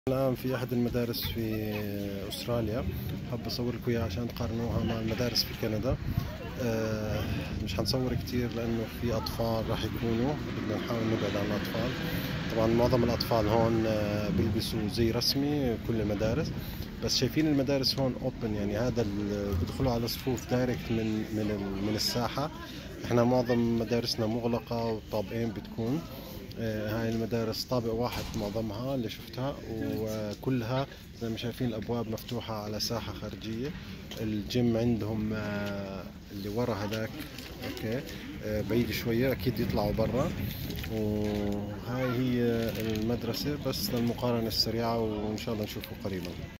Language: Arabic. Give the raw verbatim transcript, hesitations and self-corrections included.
الآن في أحد المدارس في أستراليا، حاب أصور لكم إياها عشان تقارنوها مع المدارس في كندا. آه، مش حنصور كتير لأنه في أطفال راح يكونوا، بدنا نحاول نبعد عن الأطفال. طبعا معظم الأطفال هون آه، بيلبسوا زي رسمي كل المدارس، بس شايفين المدارس هون اوبن، يعني هذا ال- بيدخلوا على صفوف دايركت من من ال- من الساحة. احنا معظم مدارسنا مغلقة وطابقين بتكون. آه، هاي المدارس طابق واحد معظمها اللي شفتها، وكلها زي ما شايفين الأبواب مفتوحة على ساحة خارجية. الجيم عندهم آه، اللي ورا هذاك، اوكي، آه، بعيد شوية، أكيد يطلعوا برا. وهاي هي المدرسة بس للمقارنة السريعة، وإن شاء الله نشوفه قريبا.